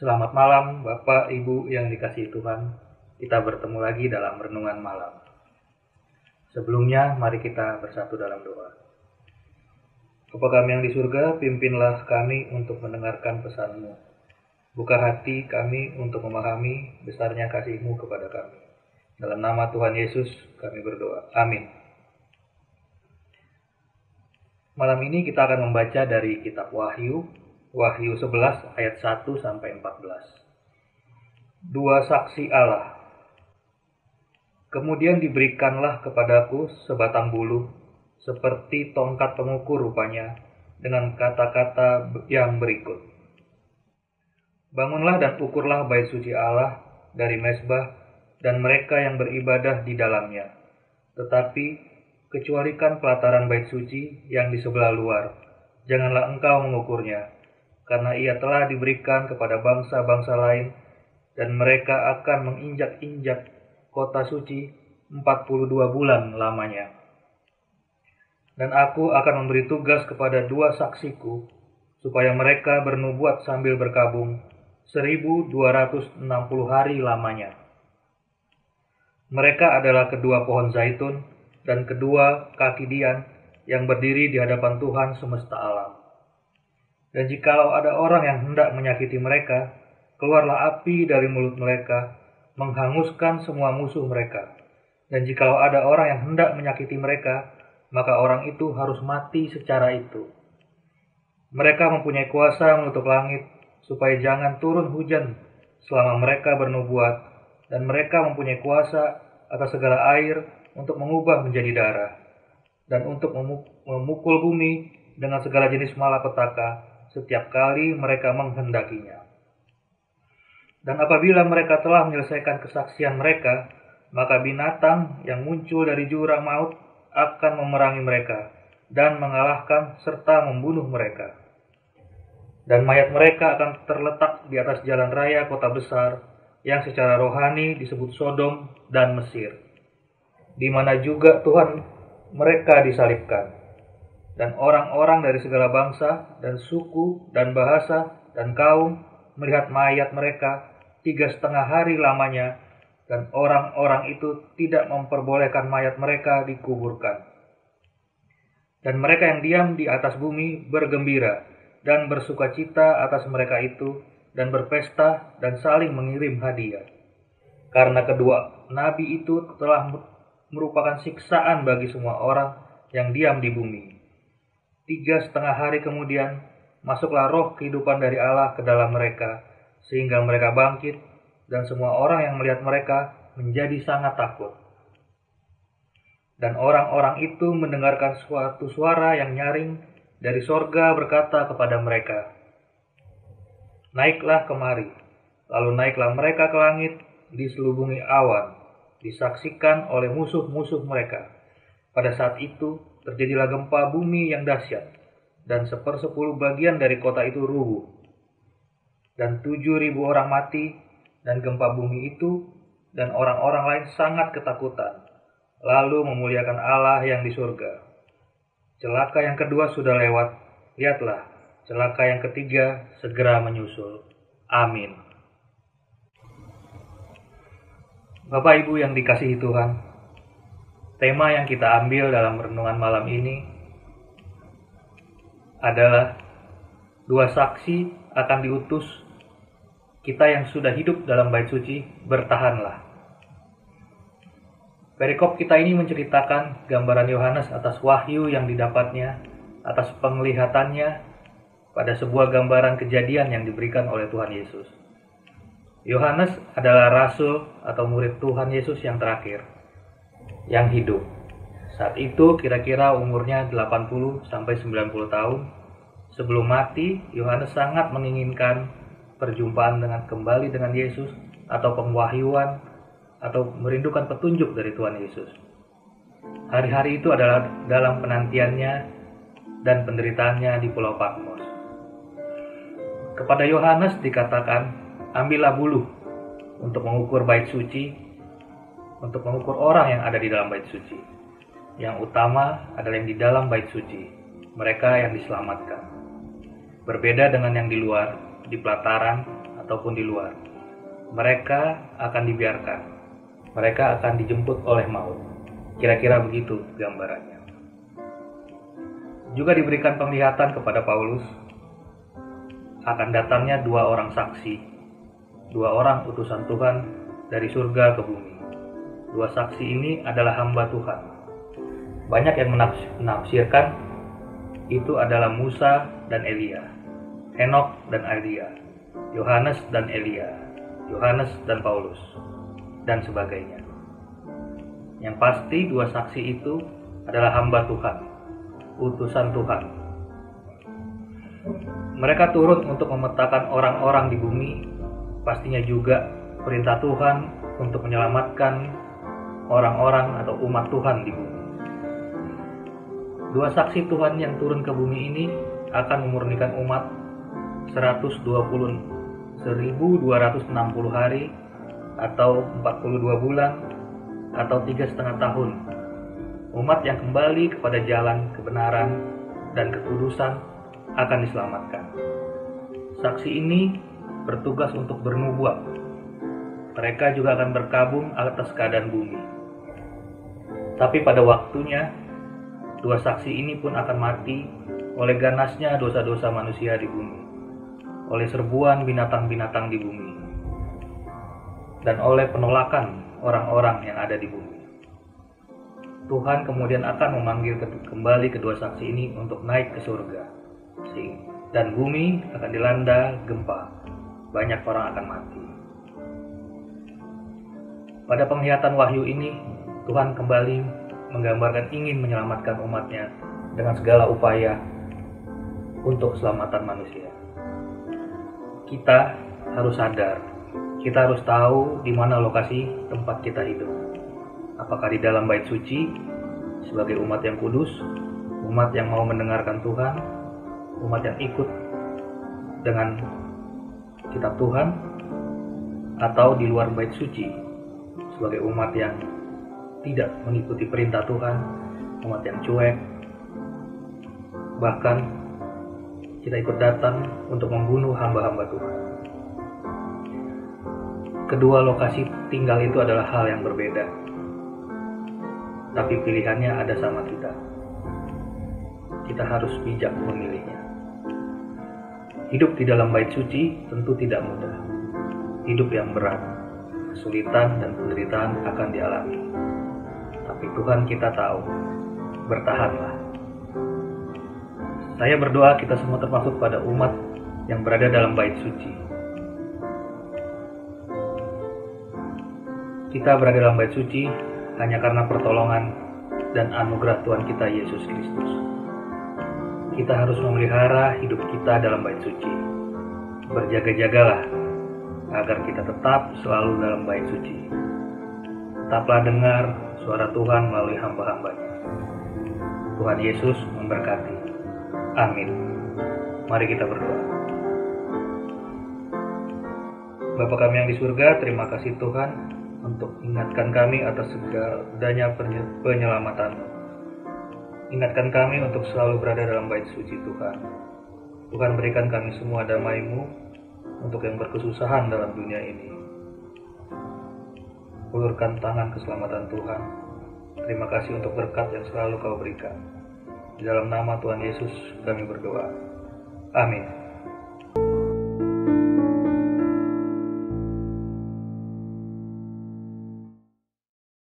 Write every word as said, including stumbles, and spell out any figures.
Selamat malam Bapak Ibu yang dikasihi Tuhan. Kita bertemu lagi dalam renungan malam. Sebelumnya mari kita bersatu dalam doa. Bapa kami yang di surga, pimpinlah kami untuk mendengarkan pesan-Mu. Buka hati kami untuk memahami besarnya kasih-Mu kepada kami. Dalam nama Tuhan Yesus kami berdoa. Amin. Malam ini kita akan membaca dari kitab Wahyu, Wahyu sebelas ayat satu sampai empat belas. Dua saksi Allah. Kemudian diberikanlah kepadaku sebatang bulu, seperti tongkat pengukur rupanya, dengan kata-kata yang berikut. Bangunlah dan ukurlah bait suci Allah dari mezbah dan mereka yang beribadah di dalamnya. Tetapi kecualikan pelataran bait suci yang di sebelah luar. Janganlah engkau mengukurnya, karena ia telah diberikan kepada bangsa-bangsa lain, dan mereka akan menginjak-injak kota suci empat puluh dua bulan lamanya. Dan aku akan memberi tugas kepada dua saksiku, supaya mereka bernubuat sambil berkabung seribu dua ratus enam puluh hari lamanya. Mereka adalah kedua pohon zaitun dan kedua kaki dian yang berdiri di hadapan Tuhan semesta alam. Dan jikalau ada orang yang hendak menyakiti mereka, keluarlah api dari mulut mereka, menghanguskan semua musuh mereka. Dan jikalau ada orang yang hendak menyakiti mereka, maka orang itu harus mati secara itu. Mereka mempunyai kuasa menutup langit, supaya jangan turun hujan selama mereka bernubuat, dan mereka mempunyai kuasa atas segala air untuk mengubah menjadi darah, dan untuk memukul bumi dengan segala jenis malapetaka setiap kali mereka menghendakinya. Dan apabila mereka telah menyelesaikan kesaksian mereka, maka binatang yang muncul dari jurang maut akan memerangi mereka dan mengalahkan serta membunuh mereka. Dan mayat mereka akan terletak di atas jalan raya kota besar yang secara rohani disebut Sodom dan Mesir, di mana juga Tuhan mereka disalibkan. Dan orang-orang dari segala bangsa dan suku dan bahasa dan kaum melihat mayat mereka tiga setengah hari lamanya, dan orang-orang itu tidak memperbolehkan mayat mereka dikuburkan. Dan mereka yang diam di atas bumi bergembira dan bersukacita atas mereka itu, dan berpesta dan saling mengirim hadiah. Karena kedua nabi itu telah merupakan siksaan bagi semua orang yang diam di bumi. Tiga setengah hari kemudian, masuklah roh kehidupan dari Allah ke dalam mereka, sehingga mereka bangkit, dan semua orang yang melihat mereka menjadi sangat takut. Dan orang-orang itu mendengarkan suatu suara yang nyaring dari sorga berkata kepada mereka, "Naiklah kemari." Lalu naiklah mereka ke langit, diselubungi awan, disaksikan oleh musuh-musuh mereka. Pada saat itu terjadilah gempa bumi yang dahsyat, dan sepersepuluh bagian dari kota itu rubuh. Dan tujuh ribu orang mati, dan gempa bumi itu dan orang-orang lain sangat ketakutan, lalu memuliakan Allah yang di surga. Celaka yang kedua sudah lewat, lihatlah, celaka yang ketiga segera menyusul. Amin. Bapak Ibu yang dikasihi Tuhan, tema yang kita ambil dalam renungan malam ini adalah dua saksi akan diutus. Kita yang sudah hidup dalam bait suci, bertahanlah. Perikop kita ini menceritakan gambaran Yohanes atas wahyu yang didapatnya, atas penglihatannya pada sebuah gambaran kejadian yang diberikan oleh Tuhan Yesus. Yohanes adalah rasul atau murid Tuhan Yesus yang terakhir, yang hidup. Saat itu kira-kira umurnya delapan puluh sampai sembilan puluh tahun. Sebelum mati, Yohanes sangat menginginkan perjumpaan dengan kembali dengan Yesus, atau pengwahyuan, atau merindukan petunjuk dari Tuhan Yesus. Hari-hari itu adalah dalam penantiannya dan penderitaannya di Pulau Patmos. Kepada Yohanes dikatakan, ambillah buluh untuk mengukur bait suci, untuk mengukur orang yang ada di dalam bait suci. Yang utama adalah yang di dalam bait suci, mereka yang diselamatkan. Berbeda dengan yang di luar, di pelataran ataupun di luar. Mereka akan dibiarkan. Mereka akan dijemput oleh maut. Kira-kira begitu gambarannya. Juga diberikan penglihatan kepada Paulus akan datangnya dua orang saksi, dua orang utusan Tuhan dari surga ke bumi. Dua saksi ini adalah hamba Tuhan. Banyak yang menafsirkan itu adalah Musa dan Elia, Henokh dan Elia, Yohanes dan Elia, Yohanes dan Paulus, dan sebagainya. Yang pasti dua saksi itu adalah hamba Tuhan, utusan Tuhan. Mereka turun untuk memetakan orang-orang di bumi, pastinya juga perintah Tuhan untuk menyelamatkan orang-orang atau umat Tuhan di bumi. Dua saksi Tuhan yang turun ke bumi ini akan memurnikan umat seribu dua ratus enam puluh hari atau empat puluh dua bulan atau tiga setengah tahun. Umat yang kembali kepada jalan kebenaran dan kekudusan akan diselamatkan. Saksi ini bertugas untuk bernubuat. Mereka juga akan berkabung atas keadaan bumi. Tapi pada waktunya, dua saksi ini pun akan mati oleh ganasnya dosa-dosa manusia di bumi, oleh serbuan binatang-binatang di bumi, dan oleh penolakan orang-orang yang ada di bumi. Tuhan kemudian akan memanggil kembali kedua saksi ini untuk naik ke surga, dan bumi akan dilanda gempa. Banyak orang akan mati. Pada penglihatan wahyu ini, Tuhan kembali menggambarkan ingin menyelamatkan umatnya dengan segala upaya untuk keselamatan manusia. Kita harus sadar, kita harus tahu di mana lokasi tempat kita hidup. Apakah di dalam bait suci sebagai umat yang kudus, umat yang mau mendengarkan Tuhan, umat yang ikut dengan kitab Tuhan, atau di luar bait suci sebagai umat yang tidak mengikuti perintah Tuhan, umat yang cuek, bahkan kita ikut datang untuk membunuh hamba-hamba Tuhan. Kedua lokasi tinggal itu adalah hal yang berbeda, tapi pilihannya ada sama kita. Kita harus bijak memilihnya. Hidup di dalam bait suci tentu tidak mudah. Hidup yang berat, kesulitan dan penderitaan akan dialami. Tapi Tuhan kita tahu, bertahanlah. Saya berdoa kita semua termasuk pada umat yang berada dalam bait suci. Kita berada dalam bait suci hanya karena pertolongan dan anugerah Tuhan kita Yesus Kristus. Kita harus memelihara hidup kita dalam bait suci. Berjaga-jagalah agar kita tetap selalu dalam bait suci. Tetaplah dengar suara Tuhan melalui hamba-hambanya. Tuhan Yesus memberkati. Amin. Mari kita berdoa. Bapa kami yang di surga, terima kasih Tuhan untuk ingatkan kami atas segalanya penyelamatan. Ingatkan kami untuk selalu berada dalam bait suci Tuhan. Tuhan berikan kami semua damai-Mu untuk yang berkesusahan dalam dunia ini. Ulurkan tangan keselamatan Tuhan. Terima kasih untuk berkat yang selalu Kau berikan. Di dalam nama Tuhan Yesus kami berdoa. Amin.